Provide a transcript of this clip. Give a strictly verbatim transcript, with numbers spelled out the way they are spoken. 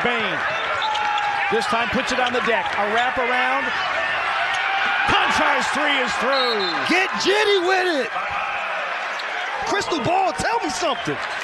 Bain. This time puts it on the deck. A wrap around. Konchar's three is through. Get jitty with it. Crystal ball, tell me something.